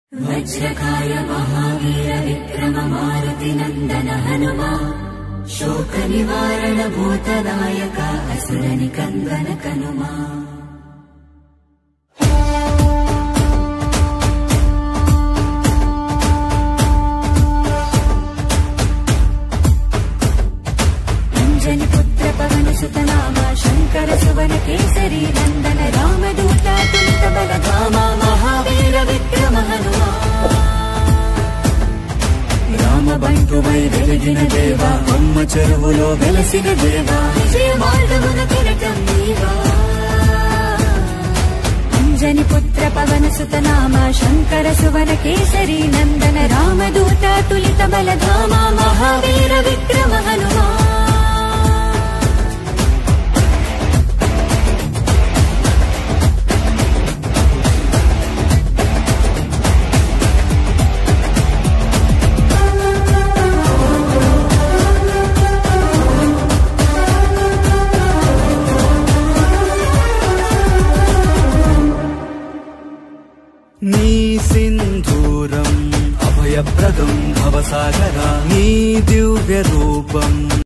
वज्रकाय महावीर विक्रम मारुति नंदन हनुमा शोक निवारण भूतनायक असुर निकंदन कनुमा। अंजनी पुत्र पवन सुत नामा शंकर सुवन केसरी नंदन रामदूत अतुलित बल धामा महावीर विक्रम हनुमा। राम బంటువై వెలిగిన దేవా అమ్మ చెరువులో వెలసిన దేవా విజయ మార్గమున కిరటం నీవా। అంజని పుత్ర పవన సుత నామ శంకర సువన కేసరి నందన రామదూత అతులిత బల ధామ మహావీర విక్రమ హనుమా। నీ సింధూరం అభయప్రదం భవసాగరా నీ దివ్య రూపం